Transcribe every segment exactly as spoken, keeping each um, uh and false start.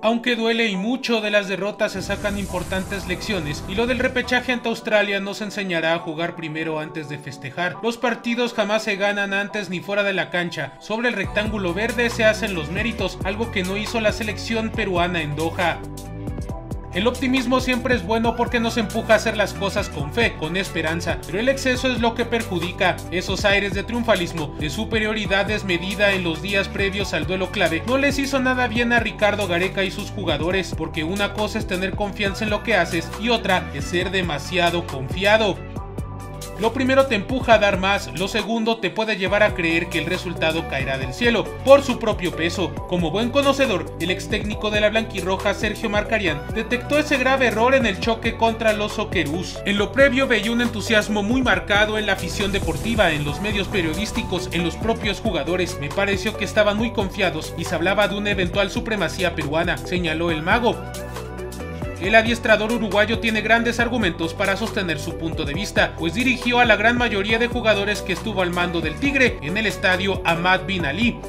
Aunque duele y mucho, de las derrotas se sacan importantes lecciones, y lo del repechaje ante Australia nos enseñará a jugar primero antes de festejar. Los partidos jamás se ganan antes ni fuera de la cancha. Sobre el rectángulo verde se hacen los méritos, algo que no hizo la selección peruana en Doha. El optimismo siempre es bueno porque nos empuja a hacer las cosas con fe, con esperanza, pero el exceso es lo que perjudica. Esos aires de triunfalismo, de superioridad desmedida en los días previos al duelo clave, no les hizo nada bien a Ricardo Gareca y sus jugadores, porque una cosa es tener confianza en lo que haces y otra es ser demasiado confiado. Lo primero te empuja a dar más, lo segundo te puede llevar a creer que el resultado caerá del cielo, por su propio peso. Como buen conocedor, el ex técnico de la blanquirroja, Sergio Marcarián, detectó ese grave error en el choque contra los Socceroos. En lo previo veía un entusiasmo muy marcado en la afición deportiva, en los medios periodísticos, en los propios jugadores. Me pareció que estaban muy confiados y se hablaba de una eventual supremacía peruana, señaló el mago. El adiestrador uruguayo tiene grandes argumentos para sostener su punto de vista, pues dirigió a la gran mayoría de jugadores que estuvo al mando del Tigre en el estadio Ahmad Bin Ali.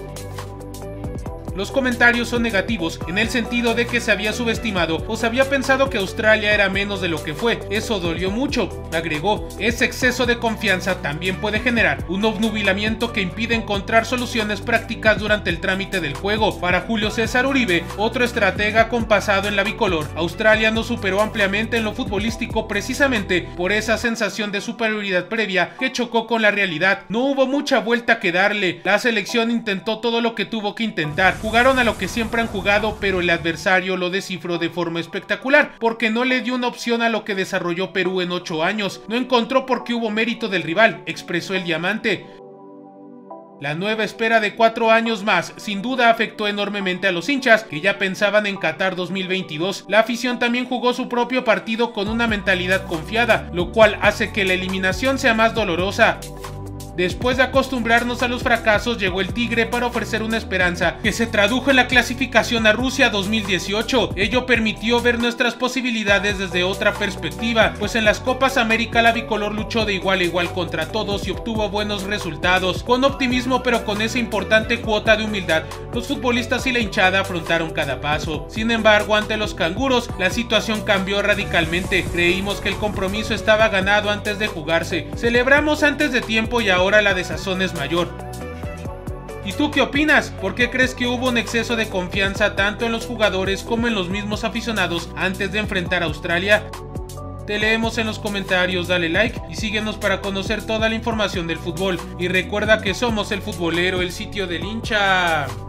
Los comentarios son negativos, en el sentido de que se había subestimado o se había pensado que Australia era menos de lo que fue. Eso dolió mucho, agregó. Ese exceso de confianza también puede generar un obnubilamiento que impide encontrar soluciones prácticas durante el trámite del juego. Para Julio César Uribe, otro estratega compasado en la bicolor, Australia nos superó ampliamente en lo futbolístico precisamente por esa sensación de superioridad previa que chocó con la realidad. No hubo mucha vuelta que darle, la selección intentó todo lo que tuvo que intentar. Jugaron a lo que siempre han jugado, pero el adversario lo descifró de forma espectacular, porque no le dio una opción a lo que desarrolló Perú en ocho años. No encontró por qué hubo mérito del rival, expresó el diamante. La nueva espera de cuatro años más sin duda afectó enormemente a los hinchas, que ya pensaban en Qatar dos mil veintidós. La afición también jugó su propio partido con una mentalidad confiada, lo cual hace que la eliminación sea más dolorosa. Después de acostumbrarnos a los fracasos, llegó el Tigre para ofrecer una esperanza que se tradujo en la clasificación a Rusia dos mil dieciocho. Ello permitió ver nuestras posibilidades desde otra perspectiva, pues en las Copas América la bicolor luchó de igual a igual contra todos y obtuvo buenos resultados. Con optimismo, pero con esa importante cuota de humildad, los futbolistas y la hinchada afrontaron cada paso. Sin embargo, ante los canguros, la situación cambió radicalmente. Creímos que el compromiso estaba ganado antes de jugarse. Celebramos antes de tiempo y ahora Ahora la desazón es mayor. ¿Y tú qué opinas? ¿Por qué crees que hubo un exceso de confianza tanto en los jugadores como en los mismos aficionados antes de enfrentar a Australia? Te leemos en los comentarios, dale like y síguenos para conocer toda la información del fútbol. Y recuerda que somos El Futbolero, el sitio del hincha.